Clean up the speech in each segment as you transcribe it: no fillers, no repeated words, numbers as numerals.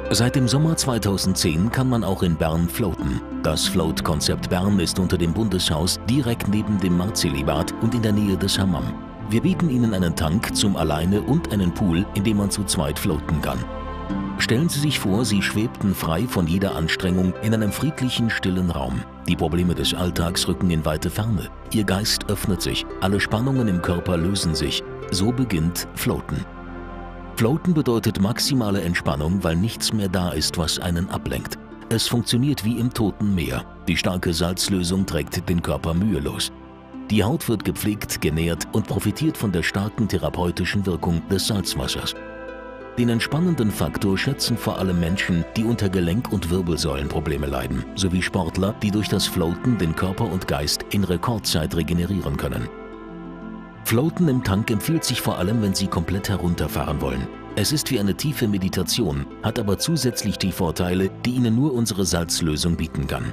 Seit dem Sommer 2010 kann man auch in Bern floaten. Das Float-Konzept Bern ist unter dem Bundeshaus direkt neben dem Marzilibad und in der Nähe des Hammam. Wir bieten Ihnen einen Tank zum Alleine und einen Pool, in dem man zu zweit floaten kann. Stellen Sie sich vor, Sie schwebten frei von jeder Anstrengung in einem friedlichen, stillen Raum. Die Probleme des Alltags rücken in weite Ferne. Ihr Geist öffnet sich, alle Spannungen im Körper lösen sich. So beginnt Floaten. Floaten bedeutet maximale Entspannung, weil nichts mehr da ist, was einen ablenkt. Es funktioniert wie im Toten Meer. Die starke Salzlösung trägt den Körper mühelos. Die Haut wird gepflegt, genährt und profitiert von der starken therapeutischen Wirkung des Salzwassers. Den entspannenden Faktor schätzen vor allem Menschen, die unter Gelenk- und Wirbelsäulenprobleme leiden, sowie Sportler, die durch das Floaten den Körper und Geist in Rekordzeit regenerieren können. Floaten im Tank empfiehlt sich vor allem, wenn Sie komplett herunterfahren wollen. Es ist wie eine tiefe Meditation, hat aber zusätzlich die Vorteile, die Ihnen nur unsere Salzlösung bieten kann.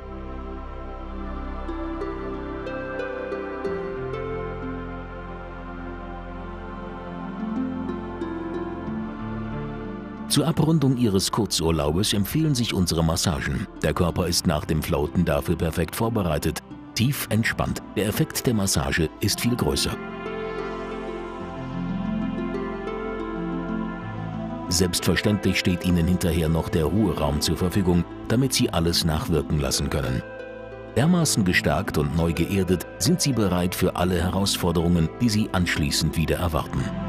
Zur Abrundung Ihres Kurzurlaubes empfehlen sich unsere Massagen. Der Körper ist nach dem Floaten dafür perfekt vorbereitet. Tief entspannt. Der Effekt der Massage ist viel größer. Selbstverständlich steht Ihnen hinterher noch der Ruheraum zur Verfügung, damit Sie alles nachwirken lassen können. Dermaßen gestärkt und neu geerdet sind Sie bereit für alle Herausforderungen, die Sie anschließend wieder erwarten.